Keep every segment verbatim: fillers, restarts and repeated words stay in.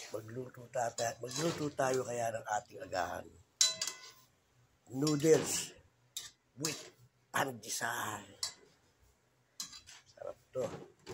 Magluto tayo, magluto tayo kaya ng ating agahan. Noodles with pandesal. Sarap to.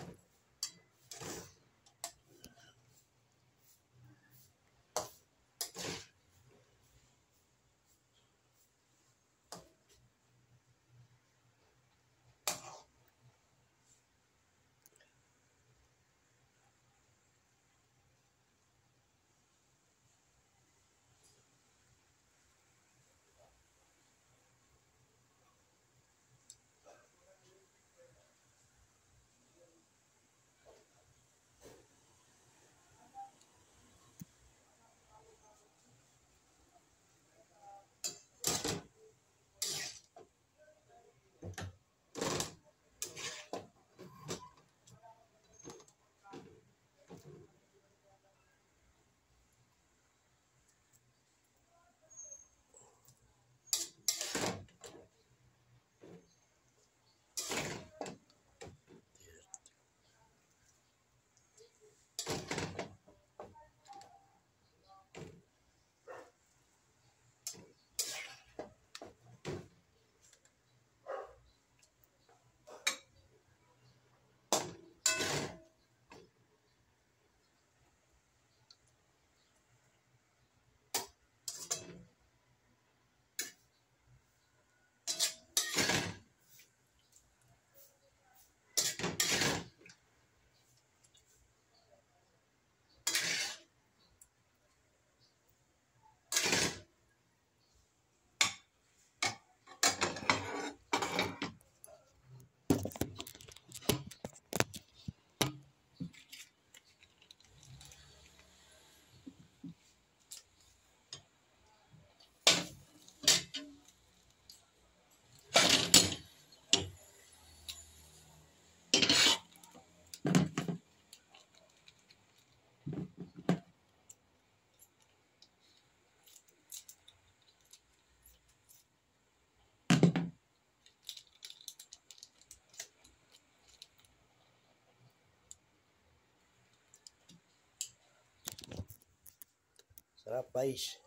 Sarap guys.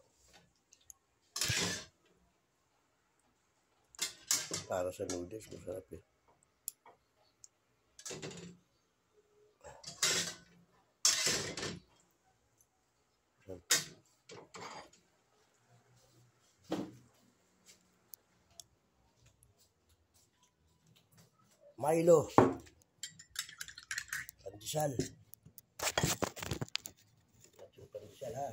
Para sa noodles, masarap eh. Milo. Pandesal. Pandesal ha.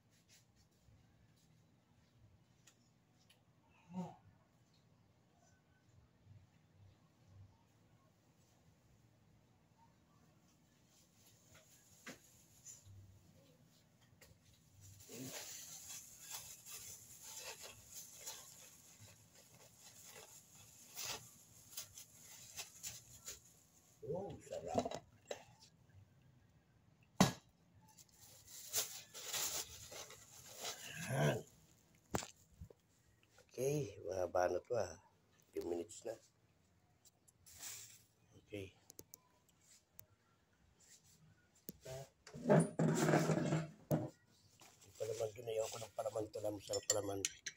Oh, sarap. Yan. Okay, mahaba na to ah. few minutes na. Okay. Yung palaman doon, ayaw ko ng palaman to lang. Masarap palaman.